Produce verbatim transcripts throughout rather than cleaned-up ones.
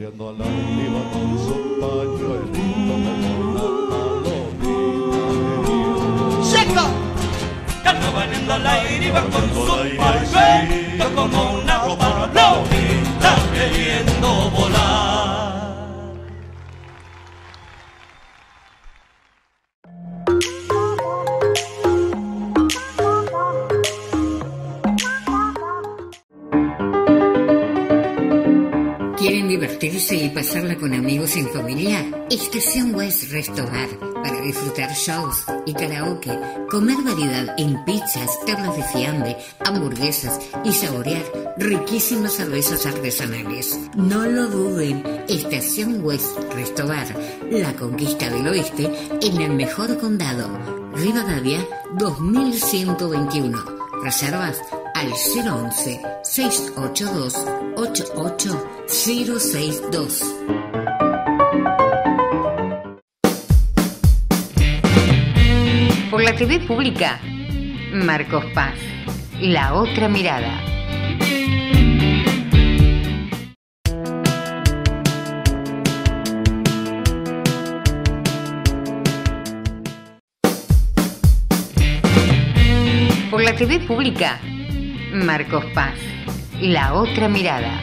Corriendo a la deriva con su pañuelito como una palomita. ¡Seca! Carnavalando al aire y va con su pañuelito como una palomita queriendo volar. ¿Quieren divertirse y pasarla con amigos y en familia? Estación West Resto Bar para disfrutar shows y karaoke, comer variedad en pizzas, tablas de fiambre, hamburguesas y saborear riquísimas cervezas artesanales. No lo duden, Estación West Resto Bar, la conquista del oeste en el mejor condado, Rivadavia dos mil ciento veintiuno. Reservas al cero once, seis ocho dos, ocho ocho cero seis dos. Por la T V pública, Marcos Paz, La Otra Mirada. Por la T V pública, Marcos Paz, La Otra Mirada.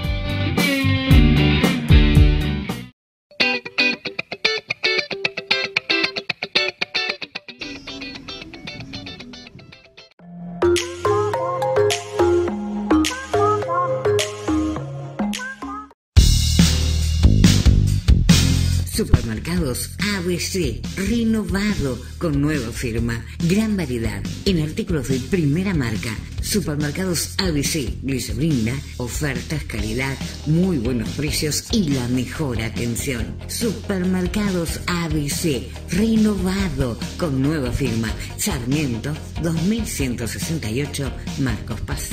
Supermercados A B C, renovado con nueva firma, gran variedad en artículos de primera marca. Supermercados A B C les brinda ofertas, calidad, muy buenos precios y la mejor atención. Supermercados A B C, renovado con nueva firma, Sarmiento dos mil ciento sesenta y ocho, Marcos Paz.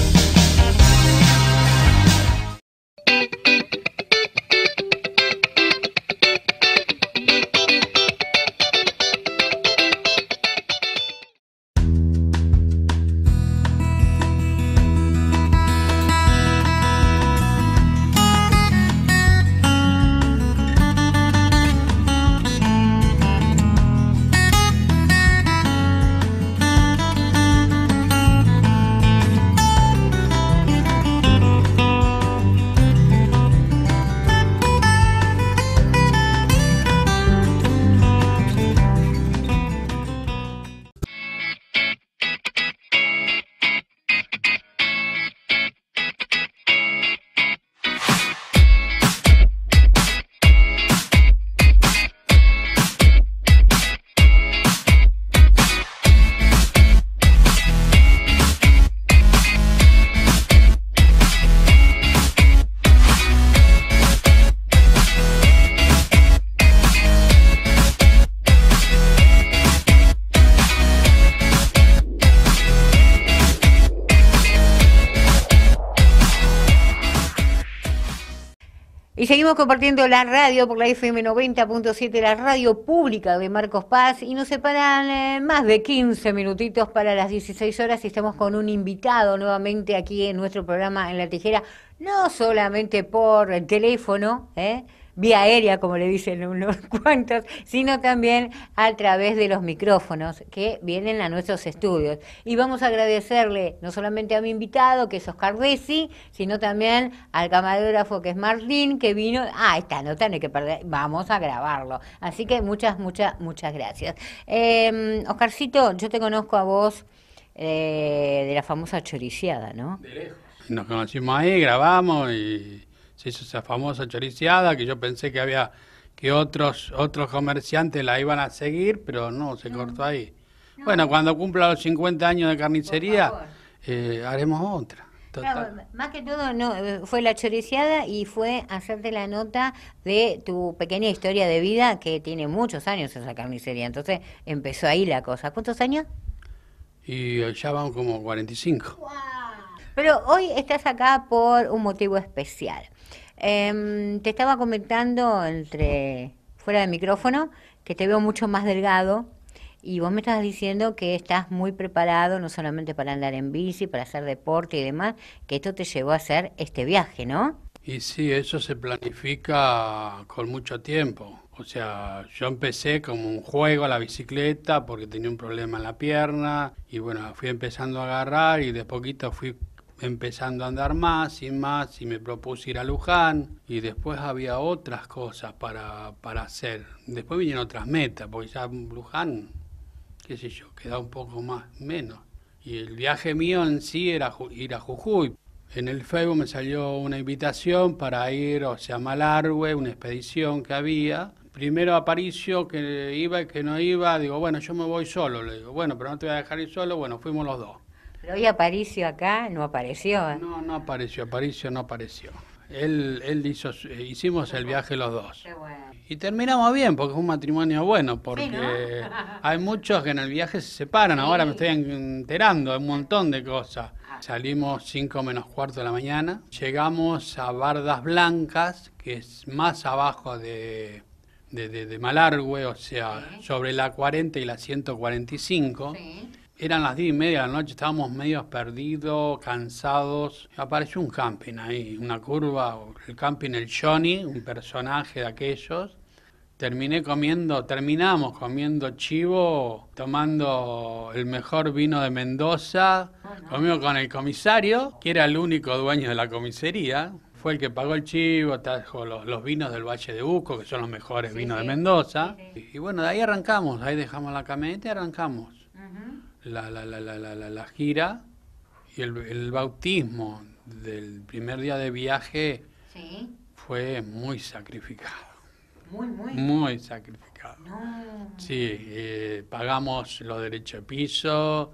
Y seguimos compartiendo la radio por la F M noventa punto siete, la radio pública de Marcos Paz, y nos separan eh, más de quince minutitos para las dieciséis horas y estamos con un invitado nuevamente aquí en nuestro programa En la Tijera, no solamente por el teléfono, ¿eh? vía aérea, como le dicen unos cuantos, sino también a través de los micrófonos que vienen a nuestros estudios. Y vamos a agradecerle no solamente a mi invitado, que es Oscar Desi, sino también al camarógrafo, que es Martín, que vino. Ah, esta nota no hay que perder, vamos a grabarlo. Así que muchas, muchas, muchas gracias. Eh, Oscarcito, yo te conozco a vos eh, de la famosa choriciada, ¿no? De lejos. Nos conocimos ahí, grabamos y se hizo esa famosa choriciada que yo pensé que había que otros otros comerciantes la iban a seguir, pero no, se no. cortó ahí. No. Bueno, cuando cumpla los cincuenta años de carnicería, eh, haremos otra. Claro, más que todo no fue la choriciada y fue hacerte la nota de tu pequeña historia de vida, que tiene muchos años esa carnicería. Entonces empezó ahí la cosa. ¿Cuántos años? Y ya van como cuarenta y cinco. Wow. Pero hoy estás acá por un motivo especial. Eh, te estaba comentando entre fuera de micrófono que te veo mucho más delgado y vos me estás diciendo que estás muy preparado no solamente para andar en bici, para hacer deporte y demás, que esto te llevó a hacer este viaje, ¿no? Y sí, eso se planifica con mucho tiempo. O sea, yo empecé como un juego a la bicicleta porque tenía un problema en la pierna y bueno, fui empezando a agarrar y de poquito fui empezando a andar más y más y me propuse ir a Luján y después había otras cosas para, para hacer. Después vinieron otras metas, porque ya Luján, qué sé yo, queda un poco más, menos. Y el viaje mío en sí era ju- ir a Jujuy. En el Facebook me salió una invitación para ir, o sea, a Malargüe, una expedición que había. Primero Aparicio, que iba y que no iba, digo, bueno, yo me voy solo. Le digo, bueno, pero no te voy a dejar ir solo. Bueno, fuimos los dos. Pero hoy Aparicio acá no apareció. ¿eh? No, no apareció, Aparicio no apareció. Él, él hizo, eh, hicimos el viaje los dos. Qué bueno. Y terminamos bien, porque es un matrimonio bueno, porque Sí, ¿no? hay muchos que en el viaje se separan, ahora me Sí. estoy enterando, hay un montón de cosas. Salimos cinco menos cuarto de la mañana, llegamos a Bardas Blancas, que es más abajo de, de, de, de Malargüe, o sea, Sí. sobre la cuarenta y la ciento cuarenta y cinco. Sí. Eran las diez y media de la noche, estábamos medio perdidos, cansados. Apareció un camping ahí, una curva, el camping El Johnny, un personaje de aquellos. Terminé comiendo, terminamos comiendo chivo, tomando el mejor vino de Mendoza. Comimos con el comisario, que era el único dueño de la comisaría. Fue el que pagó el chivo, trajo los, los vinos del Valle de Uco, que son los mejores Sí, vinos sí. de Mendoza. Sí, Y, y bueno, de ahí arrancamos, ahí dejamos la camioneta y arrancamos. Ujú. La, la, la, la, la, la, la gira y el, el bautismo del primer día de viaje Sí. fue muy sacrificado, Muy, muy. muy sacrificado. No. Sí, eh, pagamos los derechos de piso,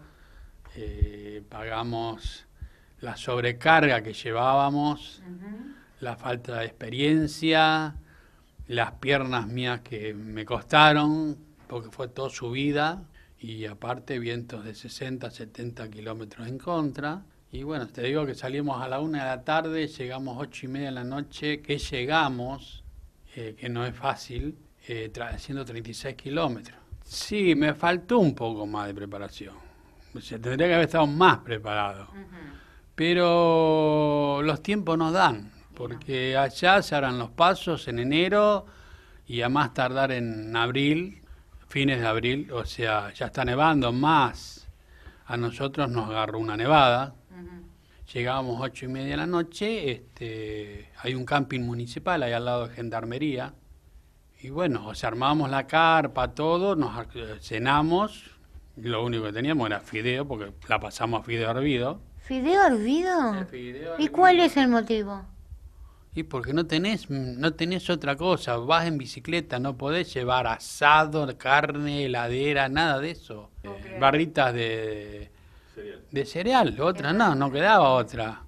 eh, pagamos la sobrecarga que llevábamos, Ujú. la falta de experiencia, las piernas mías que me costaron, porque fue toda subida, y aparte vientos de sesenta, setenta kilómetros en contra. Y bueno, te digo que salimos a la una de la tarde, llegamos ocho y media de la noche, que llegamos, eh, que no es fácil, eh, tra- haciendo treinta y seis kilómetros. Sí, me faltó un poco más de preparación. O sea, tendría que haber estado más preparado. Ujú. Pero los tiempos nos dan, porque allá se harán los pasos en enero y a más tardar en abril, fines de abril, o sea, ya está nevando más. A nosotros nos agarró una nevada, Ujú. llegábamos ocho y media de la noche, este, hay un camping municipal ahí al lado de Gendarmería, y bueno, o sea, armábamos la carpa, todo, nos ac- cenamos, y lo único que teníamos era fideo, porque la pasamos a fideo hervido. ¿Fideo hervido? El fideo ¿Y cuál hervido. es el motivo? Y porque no tenés, no tenés otra cosa, vas en bicicleta, no podés llevar asado, carne, heladera, nada de eso. Eh, barritas de, de cereal, otra no, no quedaba otra.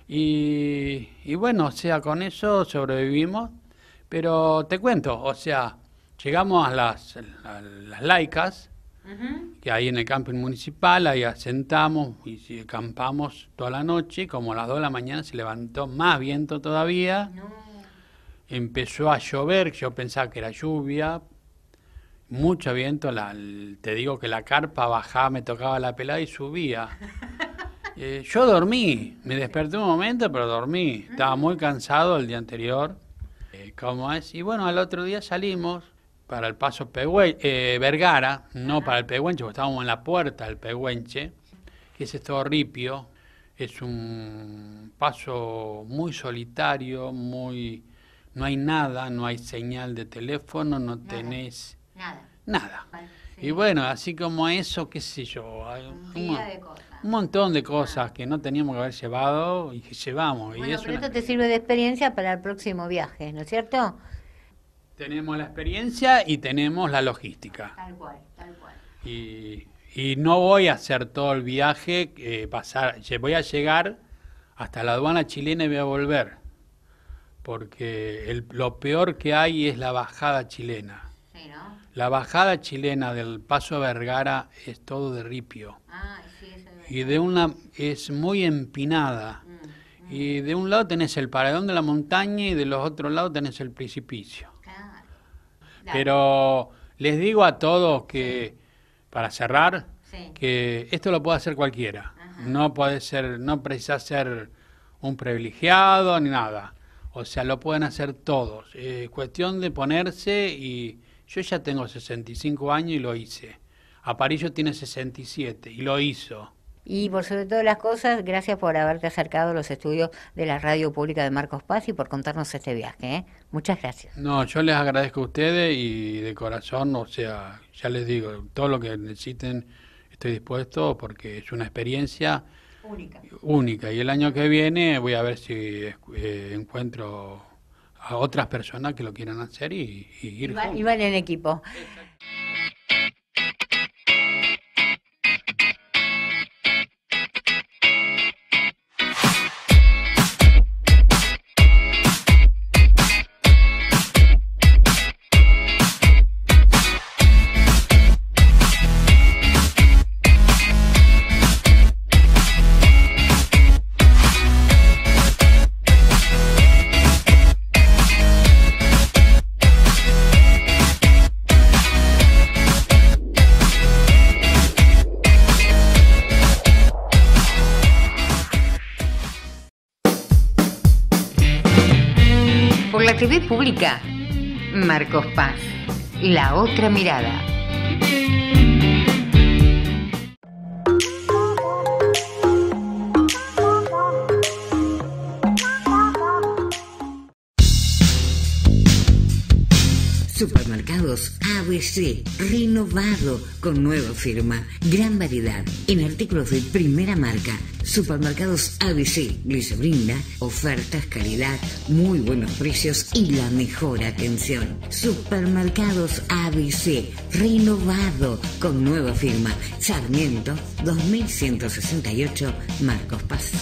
Y, y bueno, o sea, con eso sobrevivimos, pero te cuento, o sea, llegamos a las, a las laicas, Ujú. que ahí en el camping municipal, ahí asentamos y sí, acampamos toda la noche, como a las dos de la mañana se levantó más viento todavía, No. empezó a llover, yo pensaba que era lluvia, mucho viento, la- el- te digo que la carpa bajaba, me tocaba la pelada y subía. Eh, yo dormí, me desperté un momento, pero dormí, estaba muy cansado el día anterior, eh, ¿cómo es? Y bueno, al otro día salimos para el paso Pehue- eh, Vergara, no para el Pehuenche, porque estábamos en la puerta del Pehuenche, que es este Ripio, es un paso muy solitario, muy, no hay nada, no hay señal de teléfono, no Nada. tenés Nada. nada. Vale, sí. Y bueno, así como eso, qué sé yo, hay Un un, día mon- de cosas. un montón de cosas que no teníamos que haber llevado y que llevamos. y Bueno, es pero una- esto te sirve de experiencia para el próximo viaje, ¿no es cierto? Tenemos la experiencia y tenemos la logística. Tal cual, tal cual. Y, y no voy a hacer todo el viaje, eh, pasar, lle- voy a llegar hasta la aduana chilena y voy a volver, porque el- lo peor que hay es la bajada chilena. Sí, ¿no? La bajada chilena del Paso Vergara es todo de ripio Ah, sí, eso es y de una es muy empinada. Mm, Y de un lado tenés el paredón de la montaña y de los otros lados tenés el precipicio. claro. Dale. Pero les digo a todos que, para cerrar, Sí. que esto lo puede hacer cualquiera. Ajá. No puede ser, no precisa ser un privilegiado ni nada. O sea, lo pueden hacer todos. Es eh, cuestión de ponerse y yo ya tengo sesenta y cinco años y lo hice. Aparillo tiene sesenta y siete y lo hizo. Y por sobre todas las cosas, gracias por haberte acercado a los estudios de la Radio Pública de Marcos Paz y por contarnos este viaje, ¿eh? Muchas gracias. No, yo les agradezco a ustedes y de corazón, o sea, ya les digo, todo lo que necesiten estoy dispuesto porque es una experiencia única. única. Y el año que viene voy a ver si eh, encuentro a otras personas que lo quieran hacer y, y ir y van, juntos. Y van en equipo. T V Pública, Marcos Paz, la otra mirada. Supermercados A B C, renovado con nueva firma, gran variedad en artículos de primera marca. Supermercados A B C les brinda ofertas, calidad, muy buenos precios y la mejor atención. Supermercados A B C, renovado con nueva firma, Sarmiento dos mil ciento sesenta y ocho, Marcos Paz.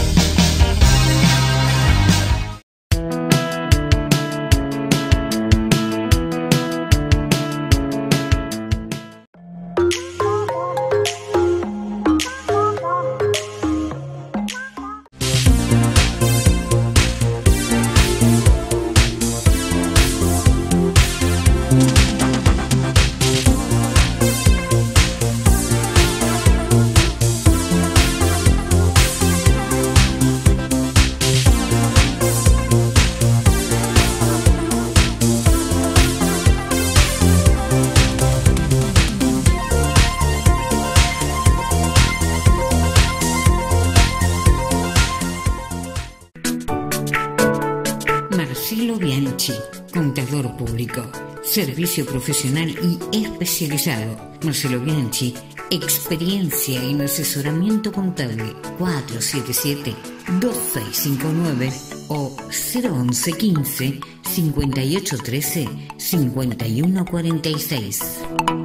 Contador público, servicio profesional y especializado. Marcelo Bianchi, experiencia en asesoramiento contable. Cuatro siete siete, dos seis cinco nueve o cero once quince, cincuenta y ocho trece, cincuenta y uno cuarenta y seis.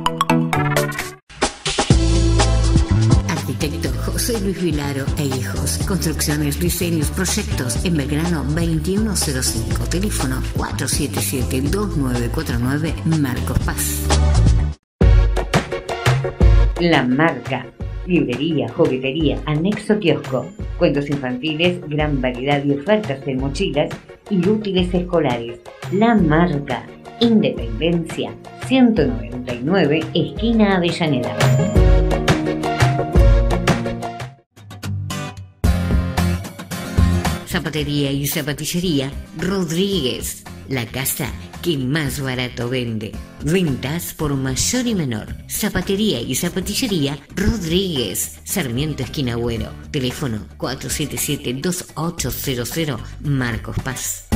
Arquitecto José Luis Vilaro e Hijos. Construcciones, diseños, proyectos en Belgrano veintiuno cero cinco. Teléfono cuatro siete siete, dos nueve cuatro nueve, Marcos Paz. La Marca. Librería, juguetería, anexo kiosco. Cuentos infantiles, gran variedad de ofertas de mochilas y útiles escolares. La Marca. Independencia ciento noventa y nueve, esquina Avellaneda. Zapatería y zapatillería Rodríguez, la casa que más barato vende. Ventas por mayor y menor. Zapatería y zapatillería Rodríguez, Sarmiento esquina Agüero. Teléfono cuatro siete siete, dos ocho cero cero, Marcos Paz.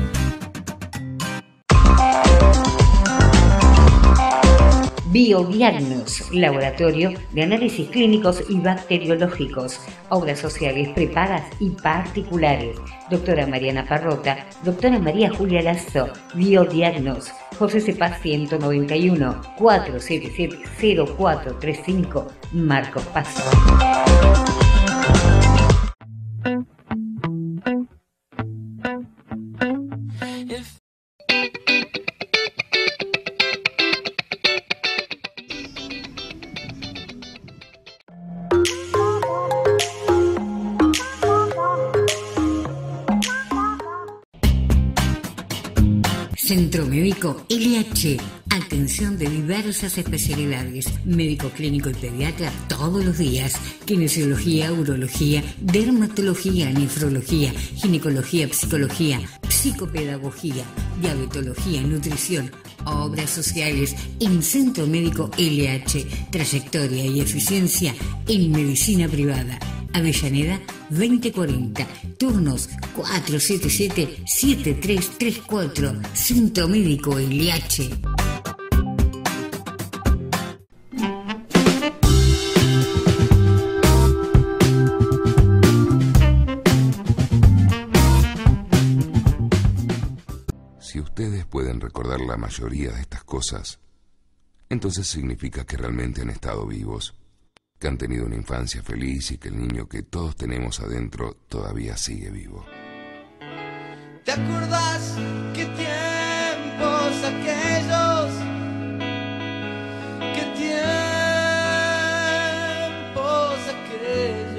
Biodiagnos, laboratorio de análisis clínicos y bacteriológicos, obras sociales prepagas y particulares. Doctora Mariana Parrota, doctora María Julia Lazo, Biodiagnos, José Cepaz ciento noventa y uno, cuatro siete siete, cero cuatro tres cinco, Marcos Paz. Centro Médico L H. Atención de diversas especialidades. Médico clínico y pediatra todos los días. Kinesiología, urología, dermatología, nefrología, ginecología, psicología, psicopedagogía, diabetología, nutrición, obras sociales en Centro Médico L H, trayectoria y eficiencia en medicina privada. Avellaneda veinte cuarenta, turnos cuatro siete siete, siete tres tres cuatro, Centro Médico L H. Si ustedes pueden recordar la mayoría de estas cosas, entonces significa que realmente han estado vivos, que han tenido una infancia feliz y que el niño que todos tenemos adentro todavía sigue vivo. ¿Te acordás qué tiempos aquellos? ¿Qué tiempos aquellos?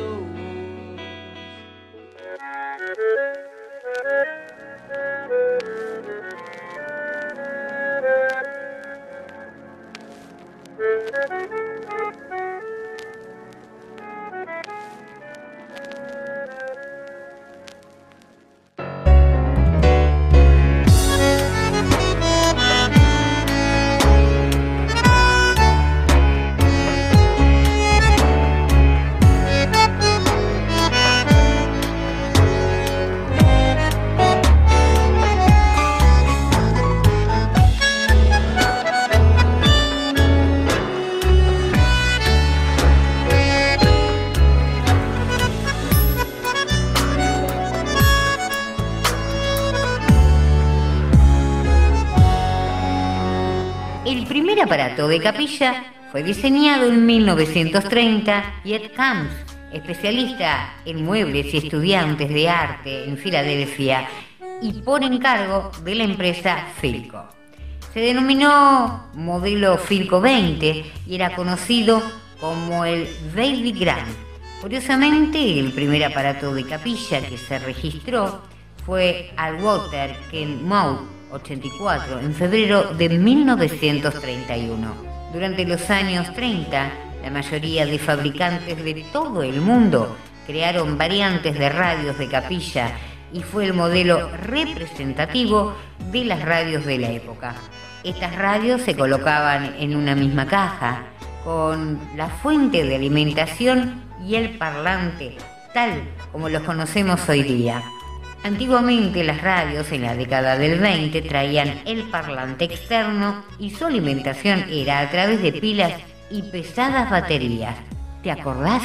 El primer aparato de capilla fue diseñado en mil novecientos treinta y Ed Camps, especialista en muebles y estudiantes de arte en Filadelfia, y por encargo de la empresa Philco. Se denominó modelo Philco veinte y era conocido como el Baby Grand. Curiosamente, el primer aparato de capilla que se registró fue al Water Ken Mouth ochenta y cuatro en febrero de mil novecientos treinta y uno. Durante los años treinta, la mayoría de fabricantes de todo el mundo crearon variantes de radios de capilla y fue el modelo representativo de las radios de la época. Estas radios se colocaban en una misma caja, con la fuente de alimentación y el parlante, tal como los conocemos hoy día. Antiguamente las radios en la década del veinte traían el parlante externo y su alimentación era a través de pilas y pesadas baterías. ¿Te acordás?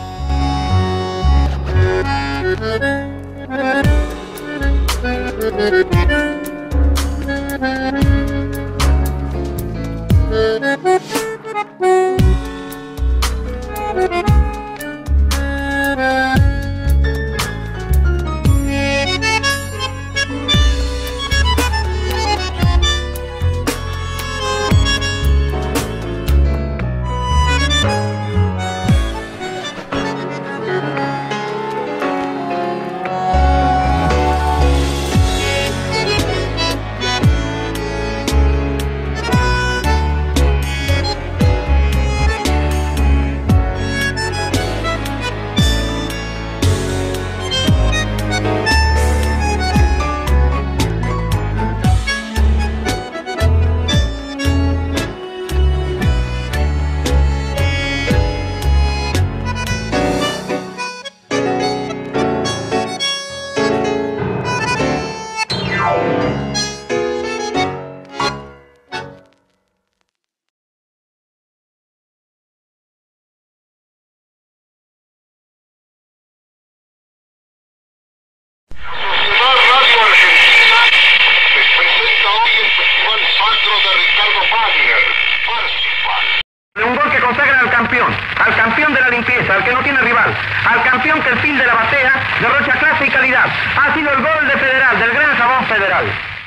Un gol que consagra al campeón, al campeón de la limpieza, al que no tiene rival, al campeón que el fin de la batea derrocha clase y calidad. Ha sido el gol de Federal, del gran jabón Federal.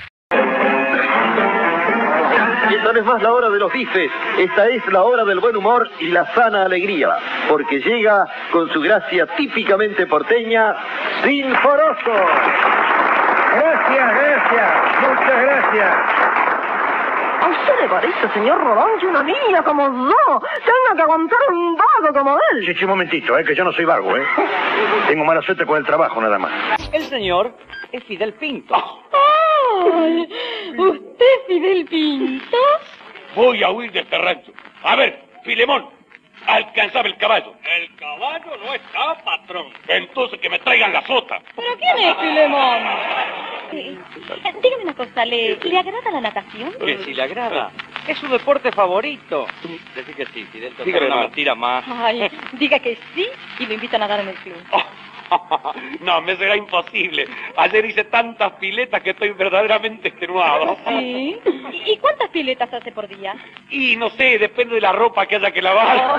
Y esta no es más la hora de los bifes, esta es la hora del buen humor y la sana alegría, porque llega con su gracia típicamente porteña, Sinforoso. Gracias, gracias, muchas gracias. ¿A usted le parece, señor Rodón, que una niña como yo tenga que aguantar un vago como él? Sí, sí, un momentito, eh, que yo no soy vago, ¿eh? Tengo mala suerte con el trabajo, nada más. El señor es Fidel Pinto. ¡Ay! ¿Usted es Fidel Pinto? Voy a huir de este rancho. A ver, Filemón, alcanzame el caballo. El caballo no está, patrón. Entonces que me traigan la sota. ¿Pero quién es Filemón? Eh, dígame una cosa, ¿le, ¿le agrada la natación? Que si le agrada. Es su deporte favorito. Decí que sí, Fidel. Dígame una más. mentira más. Ay, diga que sí y lo invita a nadar en el club. No, me será imposible. Ayer hice tantas piletas que estoy verdaderamente extenuado. ¿Sí? ¿Y y cuántas piletas hace por día? Y no sé, depende de la ropa que haya que lavar.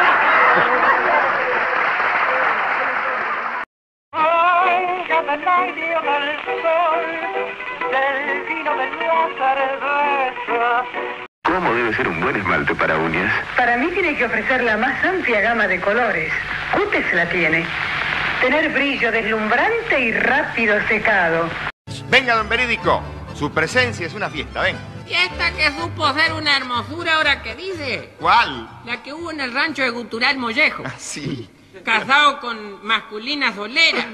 Oigan el aire del sol, del vino del la cerveza. ¿Cómo debe ser un buen esmalte para uñas? Para mí tiene que ofrecer la más amplia gama de colores. Cutex la tiene. Tener brillo deslumbrante y rápido secado. Venga, don Verídico. Su presencia es una fiesta, ven. ¿Y esta que supo ser una hermosura ahora que dice? ¿Cuál? La que hubo en el rancho de Gutural Mollejo. Ah, sí. Casado con masculina solera.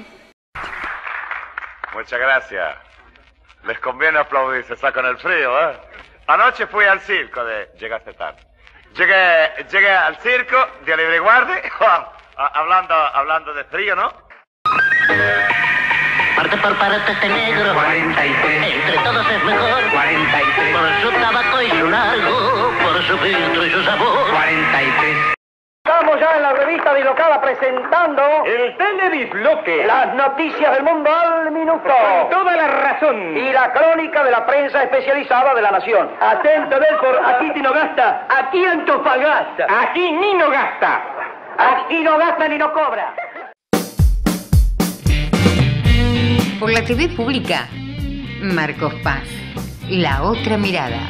Muchas gracias. Les conviene aplaudir, se sacan el frío, ¿eh? Anoche fui al circo de... Llegaste tarde. Llegué, llegué al circo de Libre Guardia, hablando, hablando de frío, ¿no? Parte por parte este negro. cuarenta y tres. Entre todos es mejor. cuarenta y tres. Por su tabaco y su largo, por su filtro y su sabor. cuarenta y tres. Estamos ya en la revista Dislocada presentando... El Teledisloque. Las noticias del mundo al minuto. Con toda la razón. Y la crónica de la prensa especializada de la nación. Atento, Delfor, aquí Tino gasta. Aquí Antofagasta. Aquí ni no gasta. Aquí no gasta ni no cobra. Por la T V pública, Marcos Paz, La Otra Mirada.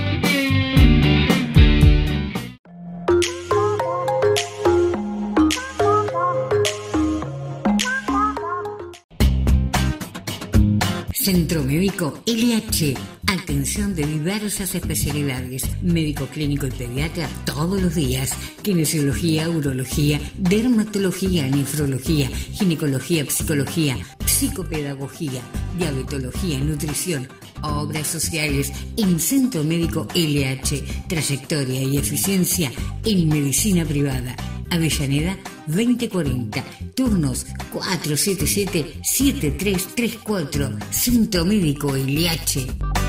Centro Médico L H. Atención de diversas especialidades. Médico clínico y pediatra todos los días. Kinesiología, urología, dermatología, nefrología, ginecología, psicología, psicopedagogía, diabetología, nutrición, obras sociales en Centro Médico L H. Trayectoria y eficiencia en medicina privada. Avellaneda veinte cuarenta, turnos cuatro siete siete, siete tres tres cuatro, Centro Médico L H.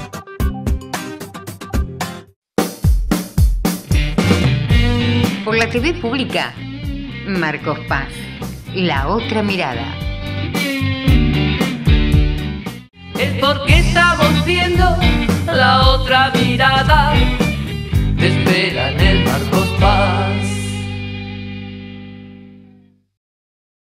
Por la T V pública, Marcos Paz, La Otra Mirada. Es porque estamos viendo la otra mirada.